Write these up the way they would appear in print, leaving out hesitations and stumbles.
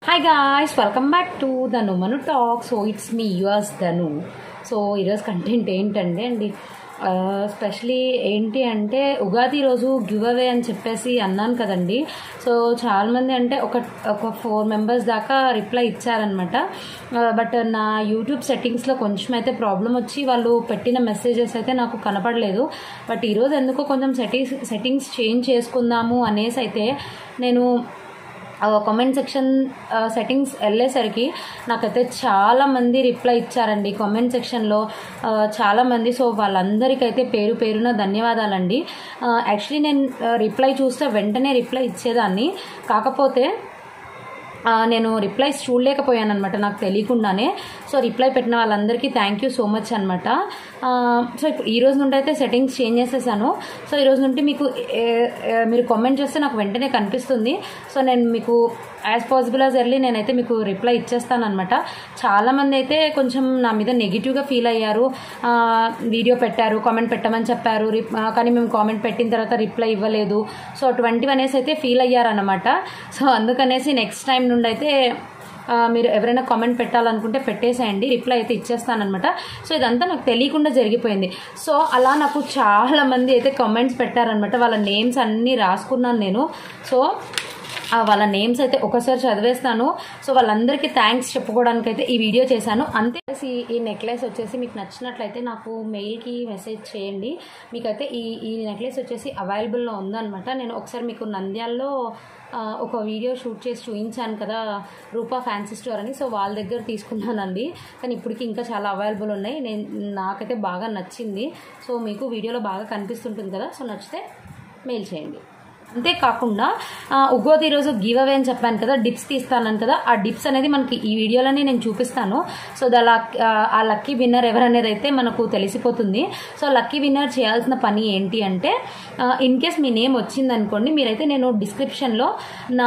Hi guys, welcome back to the Numanu Talk. So it's me, yours Danu. So ఈరోజు content ఏంటంటే specially ఏంటి అంటే ఉగాది రోజు give away అని చెప్పేసి అన్నాను కదండి. సో చాలామంది అంటే ఒక 4 మెంబర్స్ దాకా రిప్లై ఇచ్చారనమాట. బట్ నా యూట్యూబ్ సెట్టింగ్స్లో కొంచెం అయితే ప్రాబ్లం వచ్చి వాళ్ళు పెట్టిన మెసేజెస్ అయితే నాకు కనపడలేదు. బట్ ఈరోజు ఎందుకో కొంచెం సెట్టింగ్స్ చేంజ్ చేసుకుందాము అనేసి అయితే నేను కామెంట్ సెక్షన్ సెట్టింగ్స్ వెళ్ళేసరికి నాకైతే చాలామంది రిప్లై ఇచ్చారండి కామెంట్ సెక్షన్లో చాలామంది. సో వాళ్ళందరికైతే పేరు పేరున ధన్యవాదాలండి. యాక్చువల్లీ నేను రిప్లై చూస్తే వెంటనే రిప్లై ఇచ్చేదాన్ని, కాకపోతే నేను రిప్లైస్ చూడలేకపోయాను అనమాట నాకు తెలియకుండానే. సో రిప్లై పెట్టిన వాళ్ళందరికీ థ్యాంక్ యూ సో మచ్ అనమాట. సో ఇప్పుడు ఈ రోజు నుండి అయితే సెట్టింగ్స్ చేంజ్ చేసేసాను. సో ఈరోజు నుండి మీకు మీరు కామెంట్ చేస్తే నాకు వెంటనే కనిపిస్తుంది. సో నేను మీకు యాజ్ పాసిబుల్ యాజ్ ఎర్లీ నేనైతే మీకు రిప్లై ఇచ్చేస్తాను అనమాట. చాలామంది అయితే కొంచెం నా మీద నెగిటివ్గా ఫీల్ అయ్యారు. వీడియో పెట్టారు, కామెంట్ పెట్టమని చెప్పారు, కానీ మేము కామెంట్ పెట్టిన తర్వాత రిప్లై ఇవ్వలేదు. సో 21 అనేసి అయితే ఫీల్ అయ్యారన్నమాట. సో అందుకనేసి నెక్స్ట్ టైం నుండి అయితే మీరు ఎవరైనా కామెంట్ పెట్టాలనుకుంటే పెట్టేసేయండి, రిప్లై అయితే ఇచ్చేస్తానమాట. సో ఇదంతా నాకు తెలియకుండా జరిగిపోయింది. సో అలా నాకు చాలామంది అయితే కామెంట్స్ పెట్టారనమాట. వాళ్ళ నేమ్స్ అన్నీ రాసుకున్నాను నేను. సో వాళ్ళ నేమ్స్ అయితే ఒకసారి చదివేస్తాను. సో వాళ్ళందరికీ థ్యాంక్స్ చెప్పుకోవడానికి అయితే ఈ వీడియో చేశాను. అంతే. ఈ నెక్లెస్ వచ్చేసి మీకు నచ్చినట్లయితే నాకు మెయిల్కి మెసేజ్ చేయండి. మీకైతే ఈ నెక్లెస్ వచ్చేసి అవైలబుల్లో ఉందన్నమాట. నేను ఒకసారి మీకు నంద్యాలలో ఒక వీడియో షూట్ చేసి చూపించాను కదా, రూపా ఫ్యాన్సీ స్టోర్ అని. సో వాళ్ళ దగ్గర తీసుకున్నానండి, కానీ ఇప్పటికి ఇంకా చాలా అవైలబుల్ ఉన్నాయి. నాకైతే బాగా నచ్చింది. సో మీకు వీడియోలో బాగా కనిపిస్తుంటుంది కదా, సో నచ్చితే మెయిల్ చేయండి. అంతేకాకుండా ఉగాది రోజు గివ్ అవే అని చెప్పాను కదా, డిప్స్ తీస్తాను కదా, ఆ డిప్స్ అనేది మనకి ఈ వీడియోలోనే నేను చూపిస్తాను. సో ఆ లక్కీ విన్నర్ ఎవరనేది అయితే మనకు తెలిసిపోతుంది. సో లక్కీ విన్నర్ చేయాల్సిన పని ఏంటి అంటే, ఇన్ కేస్ మీ నేమ్ వచ్చిందనుకోండి, మీరైతే నేను డిస్క్రిప్షన్లో నా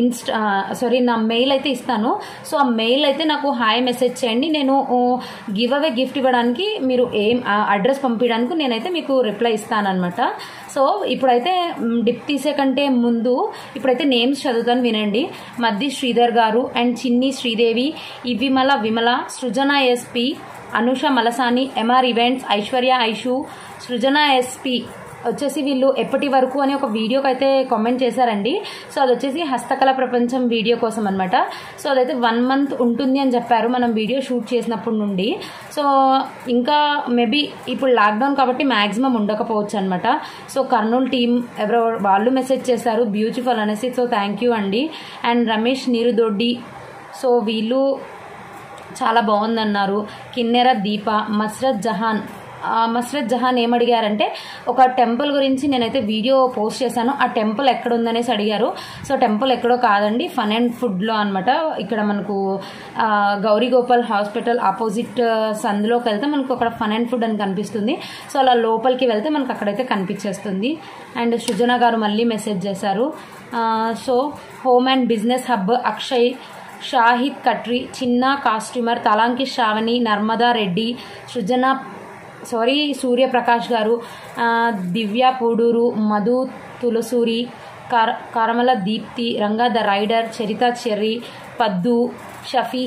నా మెయిల్ అయితే ఇస్తాను. సో ఆ మెయిల్ అయితే నాకు హాయ్ మెసేజ్ చేయండి. నేను గివ్ అవే గిఫ్ట్ ఇవ్వడానికి మీరు అడ్రస్ పంపించడానికి నేనైతే మీకు రిప్లై ఇస్తాను అనమాట. సో ఇప్పుడైతే డిప్ తీసే కంటే ముందు ఇప్పుడైతే నేమ్స్ చదువుతాను, వినండి. మద్ది శ్రీధర్ గారు and Chinni Sridevi, Vimala, Srujana SP, Anusha Malasani, MR events, Aishwarya Aishu, Srujana SP వచ్చేసి వీళ్ళు ఎప్పటి వరకు అని ఒక వీడియోకి అయితే కామెంట్ చేశారండి. సో అది వచ్చేసి హస్తకళ ప్రపంచం వీడియో కోసం అనమాట. సో అదైతే 1 మంత్ ఉంటుంది అని చెప్పారు మనం వీడియో షూట్ చేసినప్పటి నుండి. సో ఇంకా మేబీ ఇప్పుడు లాక్డౌన్ కాబట్టి మ్యాక్సిమం ఉండకపోవచ్చు అనమాట. సో కర్నూలు టీం ఎవరో వాళ్ళు మెసేజ్ చేశారు బ్యూటిఫుల్ అనేసి. సో థ్యాంక్ యూ అండి. అండ్ రమేష్ నీరుదొడ్డి, సో వీళ్ళు చాలా బాగుందన్నారు. కిన్నెర దీప, మస్రత్ జహాన్ ఏమడిగారంటే, ఒక టెంపుల్ గురించి నేనైతే వీడియో పోస్ట్ చేశాను, ఆ టెంపుల్ ఎక్కడ ఉందనేసి అడిగారు. సో టెంపుల్ ఎక్కడో కాదండి, ఫన్ అండ్ ఫుడ్లో అనమాట. ఇక్కడ మనకు గౌరీ గోపాల్ హాస్పిటల్ ఆపోజిట్ సందులోకి వెళ్తే మనకు అక్కడ ఫన్ అండ్ ఫుడ్ అని కనిపిస్తుంది. సో అలా లోపలికి వెళ్తే మనకు అక్కడైతే కనిపించేస్తుంది. అండ్ సృజన గారు మళ్ళీ మెసేజ్ చేశారు. So home and business hub Akshay, Shahid Katri, Chinna costumer, Talanki Sravani, Narmada Reddy, Suryaprakash గారు, Divya Puduru, Madhu Tulasuri, Karamala Deepti, Ranga the rider, Charitha cherry, Paddu, Shafi,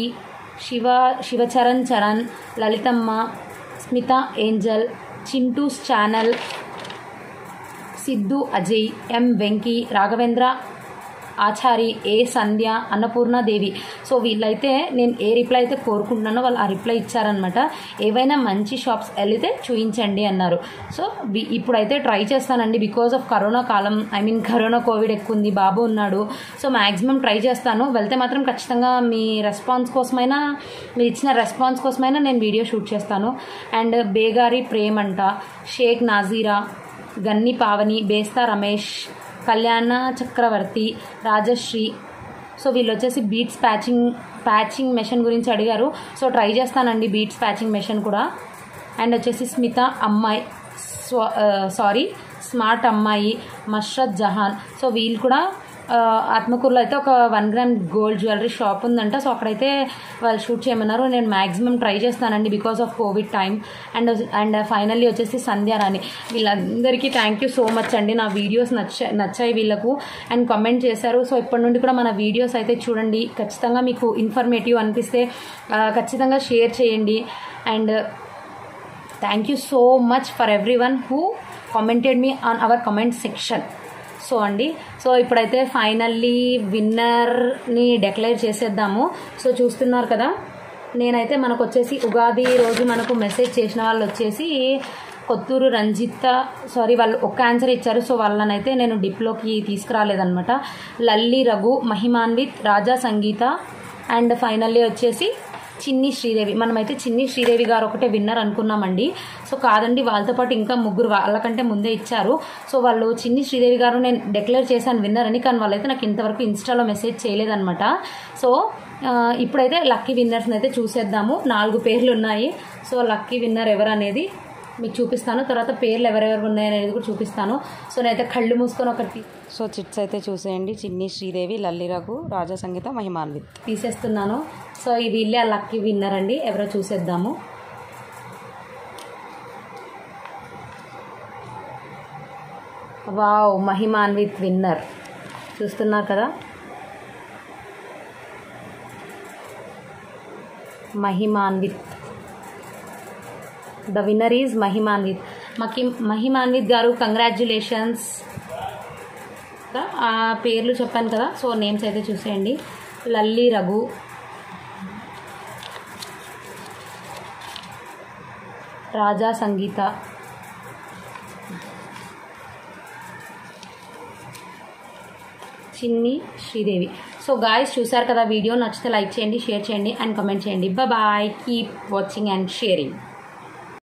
Sivacharan, Lalithamma, Smita angel, Chintu's channel, Siddhu Ajay, M Venky, Raghavendra Achari, A Sandhya, Annapurnadevi. So వీళ్ళైతే నేను ఏ రిప్లై అయితే కోరుకుంటున్నానో వాళ్ళు ఆ రిప్లై ఇచ్చారనమాట. ఏవైనా మంచి షాప్స్ వెళితే చూపించండి అన్నారు. సో ఇప్పుడైతే ట్రై చేస్తానండి, బికాజ్ ఆఫ్ కరోనా కాలం, కరోనా కోవిడ్ ఎక్కువ ఉంది, బాబు ఉన్నాడు. సో మ్యాక్సిమం ట్రై చేస్తాను. వెళ్తే మాత్రం ఖచ్చితంగా మీ రెస్పాన్స్ కోసమైనా, మీరు ఇచ్చిన రెస్పాన్స్ కోసమైనా నేను వీడియో షూట్ చేస్తాను. అండ్ బేగారి ప్రేమంట, షేక్ నాజీరా, గన్ని పావని, బేస్తా రమేష్, కళ్యాణ చక్రవర్తి, రాజశ్రీ. సో వీళ్ళు వచ్చేసి బీట్స్ ప్యాచింగ్ మెషిన్ గురించి అడిగారు. సో ట్రై చేస్తానండి బీట్స్ ప్యాచింగ్ మెషిన్ కూడా. అండ్ వచ్చేసి స్మిత అమ్మాయి, స్మార్ట్ అమ్మాయి, మష్రత్ జహాన్. సో వీళ్ళు కూడా ఆత్మకూరులో అయితే ఒక 1 గ్రామ్ గోల్డ్ జ్యువెలరీ షాప్ ఉందంట. సో అక్కడైతే వాళ్ళు షూట్ చేయమన్నారు. నేను మ్యాక్సిమం ట్రై చేస్తానండి because of COVID time. And finally వచ్చేసి సంధ్యారాణి, వీళ్ళందరికీ థ్యాంక్ యూ సో మచ్ అండి. నా వీడియోస్ నచ్చాయి వీళ్ళకు అండ్ కామెంట్ చేశారు. సో ఇప్పటి నుండి కూడా మన వీడియోస్ అయితే చూడండి. ఖచ్చితంగా మీకు ఇన్ఫర్మేటివ్ అనిపిస్తే ఖచ్చితంగా షేర్ చేయండి. And thank you so much for everyone who commented me on our comment section. So అండి, సో ఇప్పుడైతే ఫైనల్లీ విన్నర్ని డిక్లేర్ చేసేద్దాము. సో చూస్తున్నారు కదా, నేనైతే మనకు వచ్చేసి ఉగాది రోజు మనకు మెసేజ్ చేసిన వాళ్ళు వచ్చేసి కొత్తూరు రంజిత, వాళ్ళు ఒక ఆన్సర్ ఇచ్చారు. సో వాళ్ళనైతే నేను డిప్లోకి తీసుకురాలేదనమాట. లల్లి రఘు, మహిమాన్విత్, రాజా సంగీత అండ్ ఫైనల్లీ వచ్చేసి చిన్ని శ్రీదేవి. మనమైతే చిన్ని శ్రీదేవి గారు ఒకటే విన్నర్ అనుకున్నామండి. సో కాదండి, వాళ్ళతో పాటు ఇంకా 3 వాళ్ళకంటే ముందే ఇచ్చారు. సో వాళ్ళు చిన్ని శ్రీదేవి గారు నేను డిక్లేర్ చేశాను విన్నర్ అని, కానీ వాళ్ళైతే నాకు ఇంతవరకు ఇన్స్టాలో మెసేజ్ చేయలేదన్నమాట. సో ఇప్పుడైతే లక్కీ విన్నర్స్ని అయితే చూసేద్దాము. 4 పేర్లు ఉన్నాయి. సో లక్కీ విన్నర్ ఎవరు అనేది మీకు చూపిస్తాను. తర్వాత పేర్లు ఎవరెవరు ఉన్నాయనేది కూడా చూపిస్తాను. సో నేనైతే కళ్ళు మూసుకొని ఒకటి సో చిట్స్ అయితే చూసేయండి. చిన్ని శ్రీదేవి, లల్లి రఘు, రాజా సంగీత, మహిమాన్విత్ తీసేస్తున్నాను. సో ఈ వీళ్ళే ఆ లక్కీ విన్నర్ అండి. ఎవరో చూసేద్దాము. Wow, Mahimanvith winner. చూస్తున్నారు కదా, Mahimanvith. The winner is Mahimanvith. Mahimanvith గారు కంగ్రాచ్యులేషన్స్. ఆ పేర్లు చెప్పాను కదా, సో నేమ్స్ అయితే చూసేయండి. లల్లి రఘు, రాజా సంగీత, చిన్ని శ్రీదేవి. సో గాయస్ చూసారు కదా వీడియో, నచ్చితే లైక్ చేయండి, షేర్ చేయండి అండ్ కామెంట్ చేయండి. Bye, keep watching and sharing.